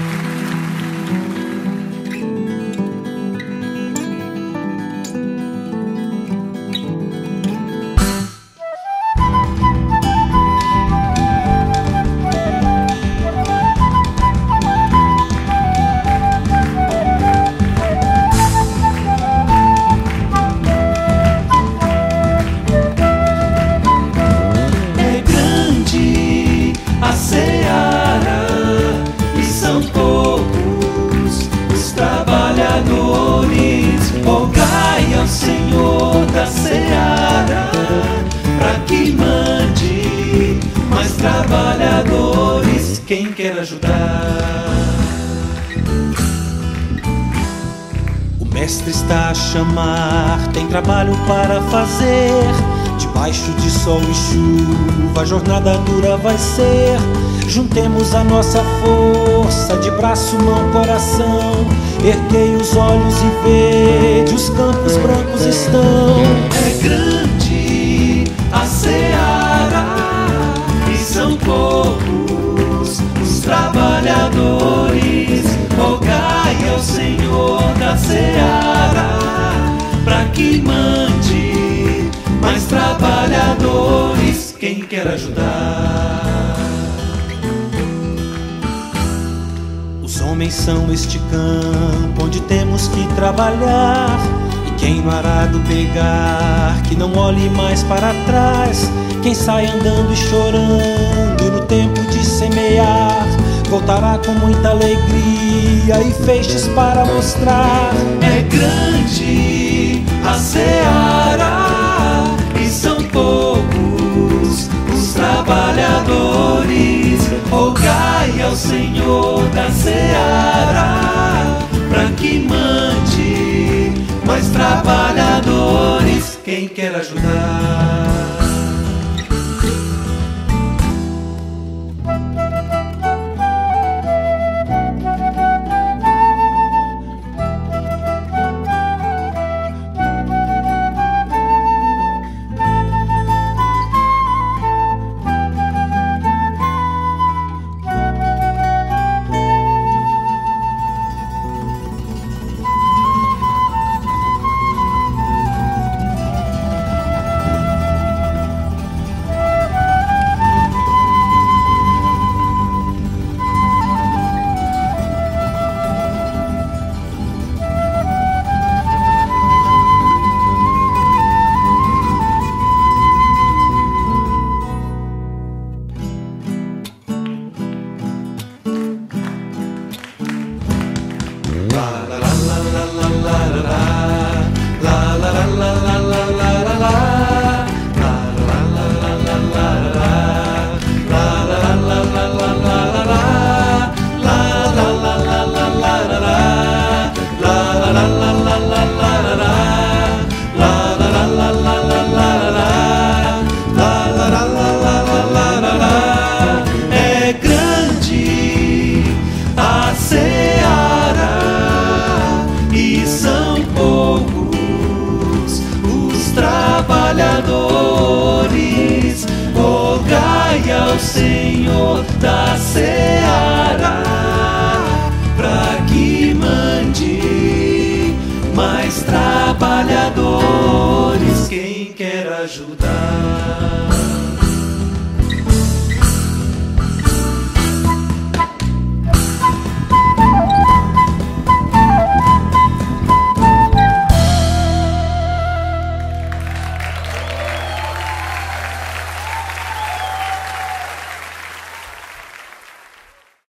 Rogai ao Senhor da seara, para que mande mais trabalhadores. Quem quer ajudar? O mestre está a chamar, tem trabalho para fazer. Debaixo de sol e chuva, a jornada dura vai ser. Juntemos a nossa força de braço, mão, coração. Erguei os olhos e vede, os campos brancos estão. É grande a seara e são poucos os trabalhadores. Rogai ao Senhor da seara, para que mande mais trabalhadores. Quem quer ajudar? Os homens são este campo onde temos que trabalhar. E quem no arado pegar, que não olhe mais para trás. Quem sai andando e chorando no tempo de semear, voltará com muita alegria e feixes para mostrar. É grande a seara e são poucos os trabalhadores. Rogai ao Senhor da seara, para que mande mais trabalhadores. Quem quer ajudar? É grande a seara e são poucos os trabalhadores. Rogai ao Senhor da seara, para que mande mais trabalhadores. Quem quer ajudar?